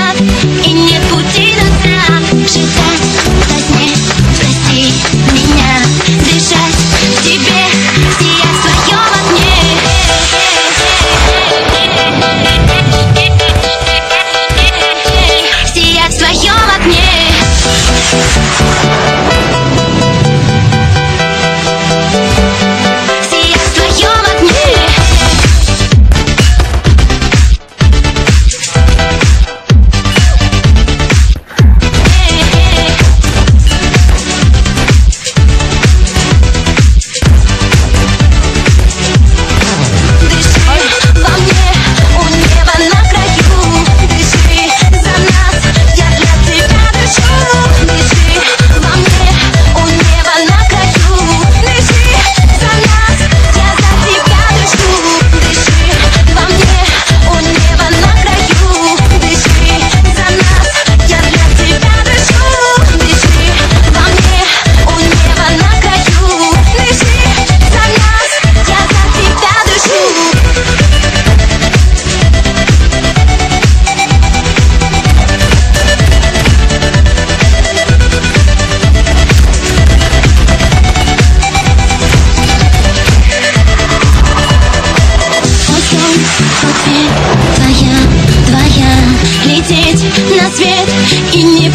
назад, и нет пути назад. Шептать во сне, прости меня, дышать тебе, сиять в своем огне. Сиять в своем огне. Твоя, лететь на свет и не